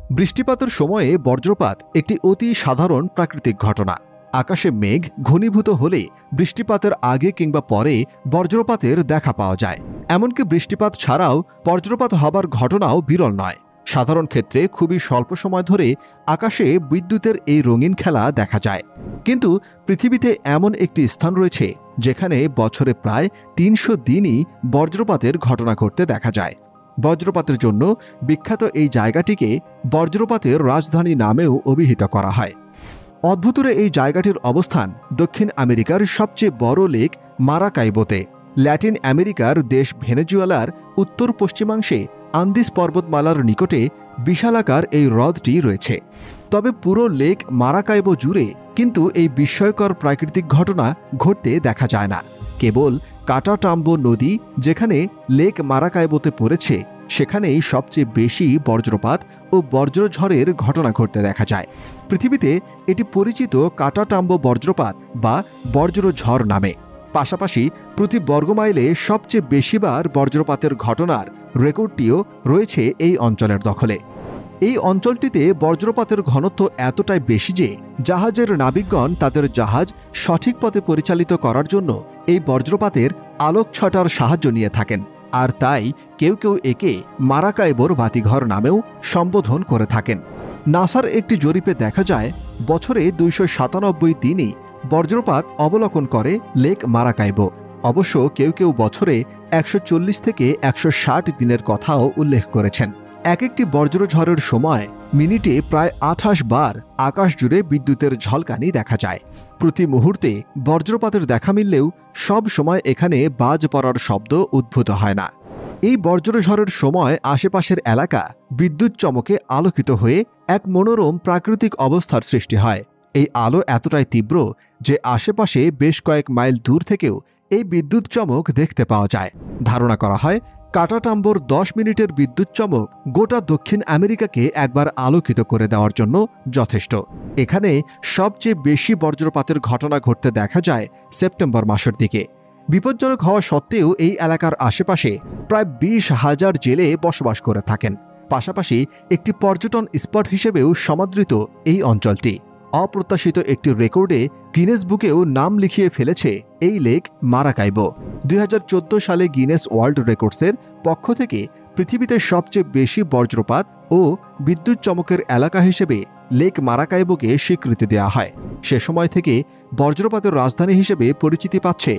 বৃষ্টিপাতের সময়ে বজ্রপাত একটি অতি সাধারণ প্রাকৃতিক ঘটনা। আকাশে মেঘ ঘনীভূত হলে বৃষ্টিপাতের আগে কিংবা পরে বজ্রপাতের দেখা পাওয়া যায়। এমনকি বৃষ্টিপাত ছাড়াও বজ্রপাত হবার ঘটনাও বিরল নয়। সাধারণ ক্ষেত্রে খুবই স্বল্প সময় ধরে আকাশে বিদ্যুতের এই রঙিন খেলা দেখা যায়। কিন্তু পৃথিবীতে এমন একটি স্থান রয়েছে যেখানে বছরে প্রায় ৩০০ দিনই বজ্রপাতের ঘটনা ঘটতে দেখা যায়। বজ্রপাতের জন্য বিখ্যাত এই জায়গাটিকে বজ্রপাতের রাজধানী নামেও অভিহিত করা হয়। অদ্ভুতরে এই জায়গাটির অবস্থান দক্ষিণ আমেরিকার সবচেয়ে বড় লেক মারাকাইবোতে। ল্যাটিন আমেরিকার দেশ ভেনেজুয়েলার উত্তর পশ্চিমাংশে আন্দিস পর্বতমালার নিকটে বিশালাকার এই হ্রদটি রয়েছে। তবে পুরো লেক মারাকাইবো জুড়ে কিন্তু এই বিস্ময়কর প্রাকৃতিক ঘটনা ঘটতে দেখা যায় না। কেবল কাটাটাম্বো নদী যেখানে লেক মারাকাইবোতে পড়েছে সেখানেই সবচেয়ে বেশি বজ্রপাত ও বজ্রঝড়ের ঘটনা ঘটতে দেখা যায়। পৃথিবীতে এটি পরিচিত কাটাটাম্বো বজ্রপাত বা বজ্রঝড় নামে। পাশাপাশি প্রতি বর্গমাইলে সবচেয়ে বেশিবার বজ্রপাতের ঘটনার রেকর্ডটিও রয়েছে এই অঞ্চলের দখলে। এই অঞ্চলটিতে বজ্রপাতের ঘনত্ব এতটাই বেশি যে জাহাজের নাবিকগণ তাদের জাহাজ সঠিক পথে পরিচালিত করার জন্য এই বজ্রপাতের আলোকছটার সাহায্য নিয়ে থাকেন। আর তাই কেউ কেউ একে মারাকাইবোর বাতিঘর নামেও সম্বোধন করে থাকেন। নাসার একটি জরিপে দেখা যায় বছরে ২৯৭ দিনই বজ্রপাত অবলোকন করে লেক মারাকাইবো। অবশ্য কেউ কেউ বছরে ১৪০ থেকে ১৬০ দিনের কথাও উল্লেখ করেছেন। এক একটি বজ্রঝড়ের সময় মিনিটে প্রায় ২৮ বার আকাশ জুড়ে বিদ্যুতের ঝলকানি দেখা যায়। প্রতি মুহূর্তে বজ্রপাতের দেখা মিললেও সব সময় এখানে বাজ পড়ার শব্দ উদ্ভূত হয় না। এই বজ্রঝড়ের সময় আশেপাশের এলাকা বিদ্যুৎ চমকে আলোকিত হয়ে এক মনোরম প্রাকৃতিক অবস্থার সৃষ্টি হয়। এই আলো এতটাই তীব্র যে আশেপাশে বেশ কয়েক মাইল দূর থেকেও এই বিদ্যুৎ চমক দেখতে পাওয়া যায়। ধারণা করা হয় কাটাটাম্বোর ১০ মিনিটের বিদ্যুৎ চমক গোটা দক্ষিণ আমেরিকাকে একবার আলোকিত করে দেওয়ার জন্য যথেষ্ট। এখানে সবচেয়ে বেশি বজ্রপাতের ঘটনা ঘটতে দেখা যায় সেপ্টেম্বর মাসের দিকে। বিপজ্জনক হওয়া সত্ত্বেও এই এলাকার আশেপাশে প্রায় ২০,০০০ জেলে বসবাস করে থাকেন। পাশাপাশি একটি পর্যটন স্পট হিসেবেও সমাদৃত এই অঞ্চলটি। অপ্রত্যাশিত একটি রেকর্ডে গিনেস বুকেও নাম লিখিয়ে ফেলেছে এই লেক মারাকাইবো। ২০১৪ সালে গিনেস ওয়ার্ল্ড রেকর্ডসের পক্ষ থেকে পৃথিবীতে সবচেয়ে বেশি বজ্রপাত ও বিদ্যুৎ চমকের এলাকা হিসেবে লেক মারাকাইবোকে স্বীকৃতি দেওয়া হয়। সে সময় থেকে বজ্রপাতের রাজধানী হিসেবে পরিচিতি পাচ্ছে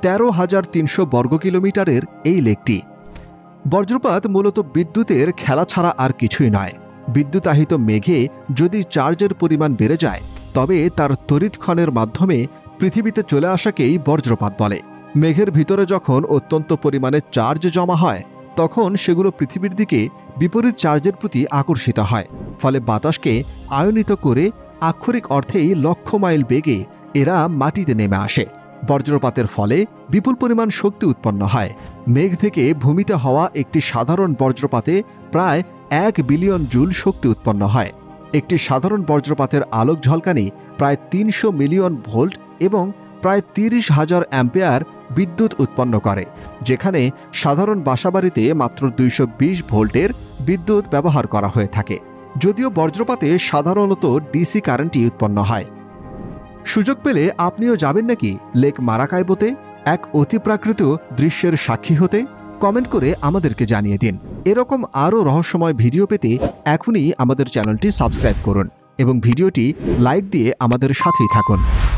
১৩,৩০০ বর্গ কিলোমিটারের এই লেকটি। বজ্রপাত মূলত বিদ্যুতের খেলা ছাড়া আর কিছুই নয়। বিদ্যুতাহিত মেঘে যদি চার্জের পরিমাণ বেড়ে যায় তবে তার তড়িৎক্ষণের মাধ্যমে পৃথিবীতে চলে আসাকেই বজ্রপাত বলে। মেঘের ভিতরে যখন অত্যন্ত পরিমাণে চার্জ জমা হয় তখন সেগুলো পৃথিবীর দিকে বিপরীত চার্জের প্রতি আকর্ষিত হয়। ফলে বাতাসকে আয়নিত করে আক্ষরিক অর্থেই লক্ষ মাইল বেগে এরা মাটিতে নেমে আসে। বজ্রপাতের ফলে বিপুল পরিমাণ শক্তি উৎপন্ন হয়। মেঘ থেকে ভূমিতে হওয়া একটি সাধারণ বজ্রপাতে প্রায় ১ বিলিয়ন জুল শক্তি উৎপন্ন হয়। একটি সাধারণ বজ্রপাতের আলোক ঝলকানি প্রায় ৩০০ মিলিয়ন ভোল্ট এবং প্রায় ৩০,০০০ অ্যাম্পিয়ার বিদ্যুৎ উৎপন্ন করে, যেখানে সাধারণ বাসাবাড়িতে মাত্র ২২০ ভোল্টের বিদ্যুৎ ব্যবহার করা হয়ে থাকে। যদিও বজ্রপাতে সাধারণত ডিসি কারেন্টই উৎপন্ন হয়। সুযোগ পেলে আপনিও যাবেন নাকি লেক মারাকাইবোতে এক অতিপ্রাকৃত দৃশ্যের সাক্ষী হতে? কমেন্ট করে আমাদেরকে জানিয়ে দিন। এরকম আরও রহস্যময় ভিডিও পেতে এখনই আমাদের চ্যানেলটি সাবস্ক্রাইব করুন এবং ভিডিওটি লাইক দিয়ে আমাদের সাথেই থাকুন।